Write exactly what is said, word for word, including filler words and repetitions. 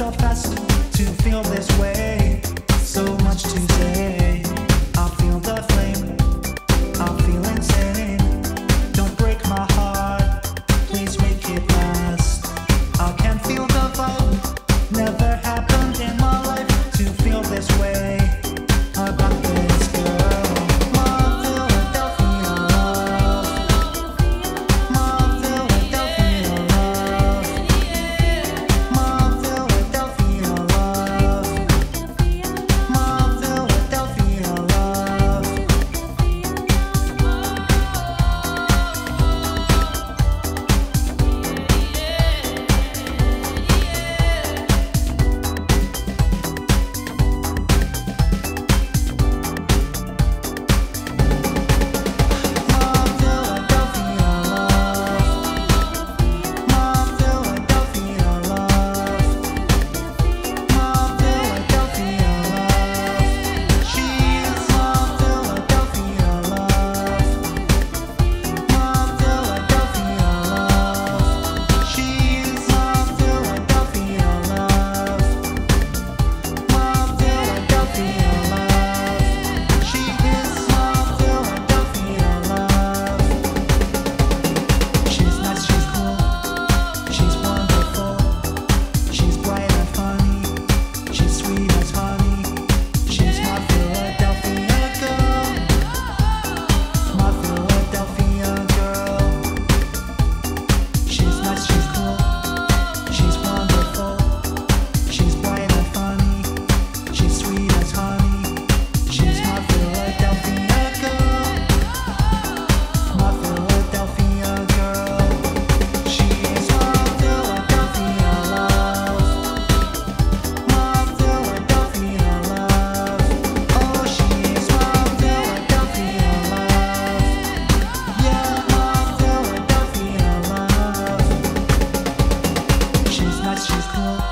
so fast to feel this way. So much to say. I feel the flame. I feel insane. Don't break my heart. Please make it last. I can feel the vibe. Never happened in my life to feel this way about this girl. My Philadelphia love. My Philadelphia love. My Philadelphia love. My Philadelphia love. She's